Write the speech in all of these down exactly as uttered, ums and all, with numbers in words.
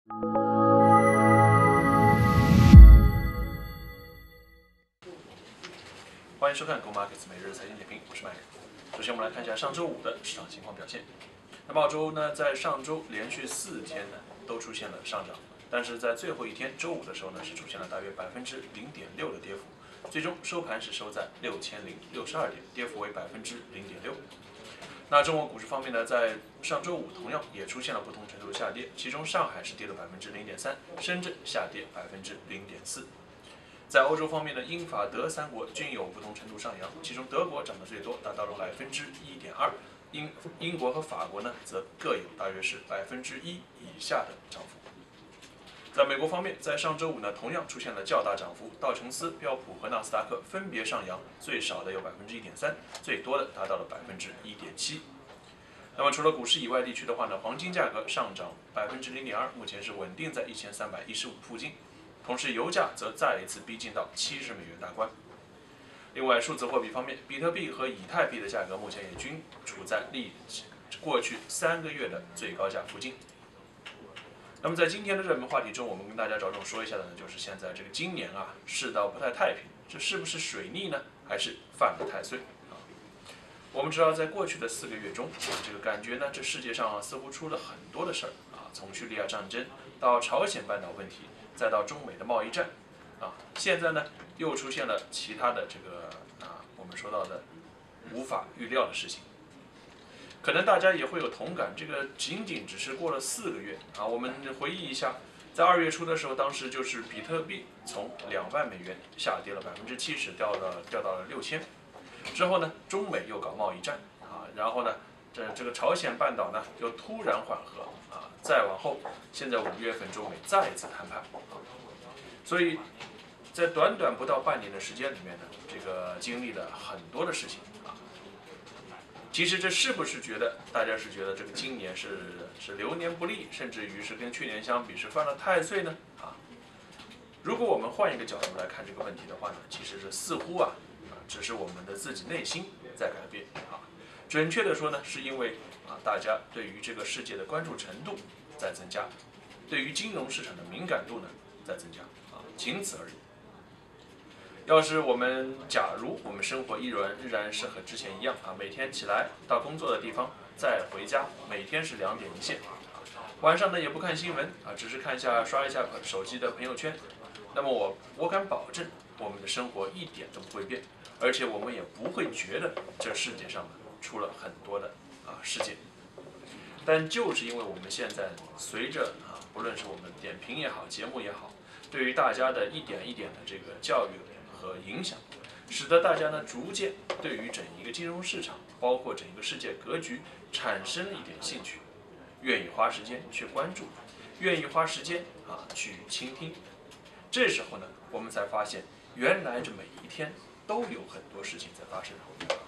欢迎收看 Go Markets 每日财经点评，我是麦克。首先，我们来看一下上周五的市场情况表现。那么澳洲呢，在上周连续四天呢都出现了上涨，但是在最后一天周五的时候呢，是出现了大约百分之零点六的跌幅，最终收盘是收在六千零六十二点，跌幅为百分之零点六。那中国股市方面呢，在上周五同样也出现了不同程度的下跌，其中上海是跌了百分之零点三，深圳下跌百分之零点四。在欧洲方面呢，英法德三国均有不同程度上扬，其中德国涨得最多，达到了百分之一点二，英英国和法国呢则各有大约是百分之一以下的涨幅。在美国方面，在上周五呢，同样出现了较大涨幅，道琼斯、标普和纳斯达克分别上扬，最少的有百分之一点三，最多的达到了百分之一点七。那么除了股市以外地区的话呢，黄金价格上涨百分之零点二，目前是稳定在一千三百一十五附近。同时，油价则再一次逼近到七十美元大关。另外，数字货币方面，比特币和以太币的价格目前也均处在历过去三个月的最高价附近。那么，在今天的热门话题中，我们跟大家着重说一下的呢，就是现在这个今年啊，世道不太太平，这是不是水逆呢，还是犯了太岁啊？我们知道，在过去的四个月中，啊，这个感觉呢，这世界上、啊、似乎出了很多的事儿啊，从叙利亚战争到朝鲜半岛问题。再到中美的贸易战，啊，现在呢又出现了其他的这个啊，我们说到的无法预料的事情。可能大家也会有同感，这个仅仅只是过了四个月啊，我们回忆一下，在二月初的时候，当时就是比特币从两万美元下跌了百分之七十，掉到掉到了六千。之后呢，中美又搞贸易战啊，然后呢，这这个朝鲜半岛呢又突然缓和啊，再往后，现在五月份中美再一次谈判。所以，在短短不到半年的时间里面呢，这个经历了很多的事情啊。其实这是不是觉得大家是觉得这个今年是是流年不利，甚至于是跟去年相比是犯了太岁呢？啊，如果我们换一个角度来看这个问题的话呢，其实是似乎啊啊，只是我们的自己内心在改变啊。准确的说呢，是因为啊大家对于这个世界的关注程度在增加，对于金融市场的敏感度呢在增加。仅此而已。要是我们假如我们生活依然依然是和之前一样啊，每天起来到工作的地方，再回家，每天是两点一线，晚上呢也不看新闻啊，只是看一下刷一下手机的朋友圈，那么我我敢保证，我们的生活一点都不会变，而且我们也不会觉得这世界上出了很多的啊事件。但就是因为我们现在随着啊，不论是我们点评也好，节目也好。对于大家的一点一点的这个教育和影响，使得大家呢逐渐对于整一个金融市场，包括整一个世界格局产生了一点兴趣，愿意花时间去关注，愿意花时间啊去倾听。这时候呢，我们才发现，原来这每一天都有很多事情在发生。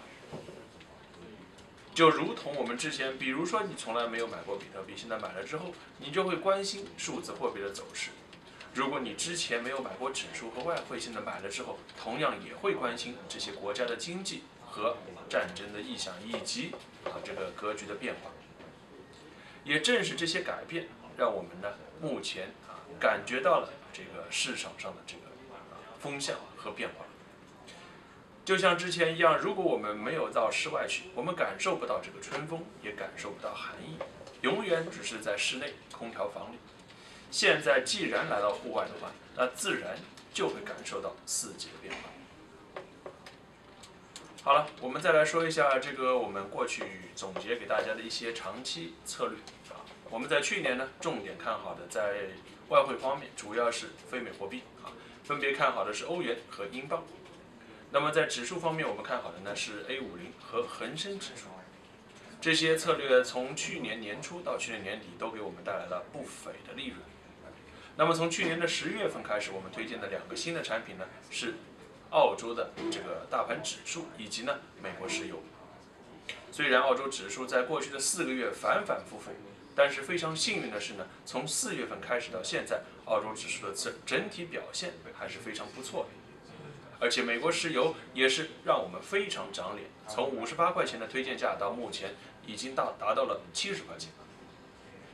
就如同我们之前，比如说你从来没有买过比特币，现在买了之后，你就会关心数字货币的走势。如果你之前没有买过指数和外汇，现在买了之后，同样也会关心这些国家的经济和战争的意向，以及啊这个格局的变化。也正是这些改变，让我们呢目前啊感觉到了这个市场上的这个啊风向和变化。就像之前一样，如果我们没有到室外去，我们感受不到这个春风，也感受不到寒意，永远只是在室内空调房里。现在既然来到户外的话，那自然就会感受到四季的变化。好了，我们再来说一下这个我们过去总结给大家的一些长期策略啊。我们在去年呢，重点看好的在外汇方面主要是非美货币啊，分别看好的是欧元和英镑。那么在指数方面，我们看好的呢是 A 五十 和恒生指数。这些策略从去年年初到去年年底都给我们带来了不菲的利润。那么从去年的十月份开始，我们推荐的两个新的产品呢，是澳洲的这个大盘指数，以及呢美国石油。虽然澳洲指数在过去的四个月反反复复，但是非常幸运的是呢，从四月份开始到现在，澳洲指数的整整体表现还是非常不错的。而且美国石油也是让我们非常长脸，从五十八块钱的推荐价到目前已经到达到了七十块钱。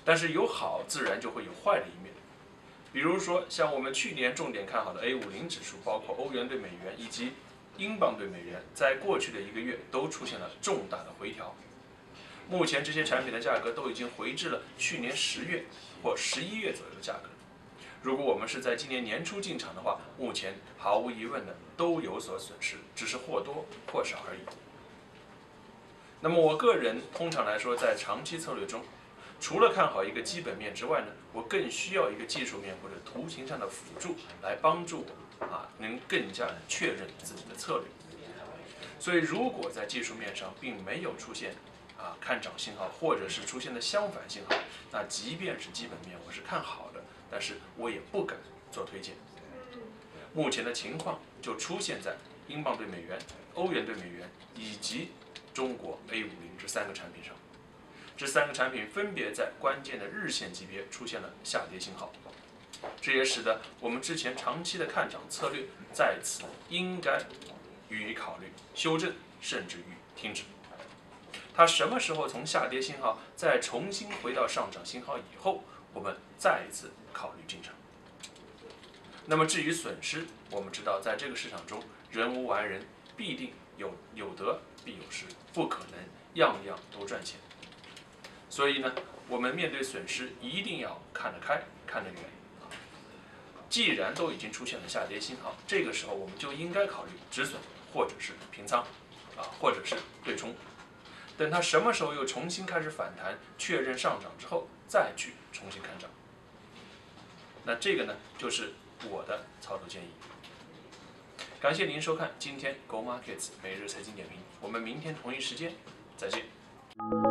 但是有好自然就会有坏的一面。比如说，像我们去年重点看好的 A 五十 指数，包括欧元对美元以及英镑对美元，在过去的一个月都出现了重大的回调。目前这些产品的价格都已经回至了去年十月或十一月左右的价格。如果我们是在今年年初进场的话，目前毫无疑问的都有所损失，只是或多或少而已。那么我个人通常来说，在长期策略中，除了看好一个基本面之外呢，我更需要一个技术面或者图形上的辅助来帮助我啊，能更加的确认自己的策略。所以，如果在技术面上并没有出现啊看涨信号，或者是出现的相反信号，那即便是基本面我是看好的，但是我也不敢做推荐。目前的情况就出现在英镑对美元、欧元对美元以及中国 A 五十 这三个产品上。这三个产品分别在关键的日线级别出现了下跌信号，这也使得我们之前长期的看涨策略在此应该予以考虑修正，甚至于停止。它什么时候从下跌信号再重新回到上涨信号以后，我们再一次考虑进场。那么至于损失，我们知道在这个市场中，人无完人，必定有有得必有失，不可能样样都赚钱。所以呢，我们面对损失一定要看得开，看得远。既然都已经出现了下跌信号，这个时候我们就应该考虑止损，或者是平仓，啊，或者是对冲。等它什么时候又重新开始反弹，确认上涨之后，再去重新看涨。那这个呢，就是我的操作建议。感谢您收看今天 Go Markets 每日财经点评，我们明天同一时间再见。